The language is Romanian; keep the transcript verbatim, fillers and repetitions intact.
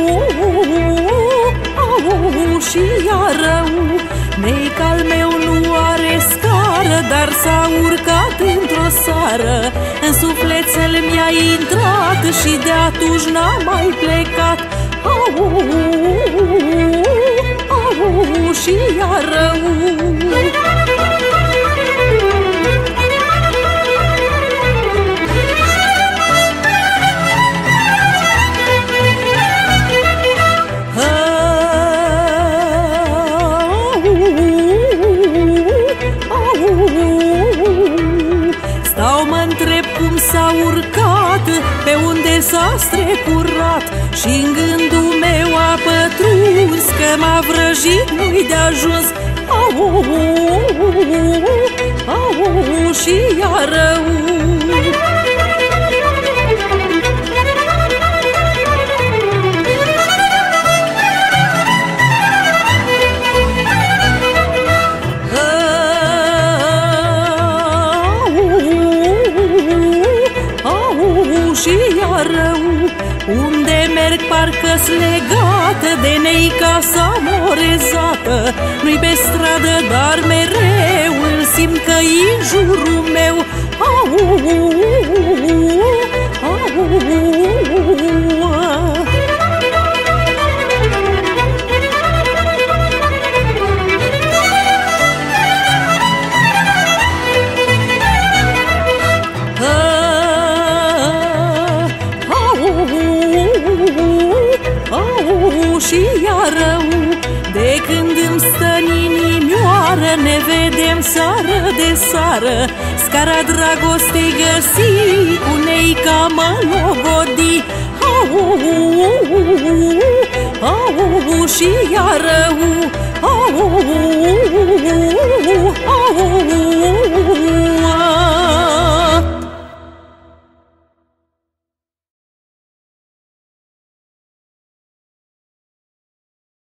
au, și iar rău. Neica-al meu nu are scară, dar s-a urcat într-o seară. În sufletel mi-a intrat și de atunci n-a mai plecat. Au, au, și iar rău. Stau mă întreb cum s-a urcat, pe unde s-a strecurat, și-n gândul meu a pătruns că m-a vrăjit, nu-i de ajuns. Au, au, și iar rău. Și iar rău. Unde merg parcă-s legată de neica sa morezată. Nu-i pe stradă, dar mereu îl simt că-i în jurul meu. Au, au, și iar rău. De când îmi stă în inimioară, ne vedem seară de seară. Scara dragostei găsi, cu neica mă logodi. Au, au, și iar rău. Au, au,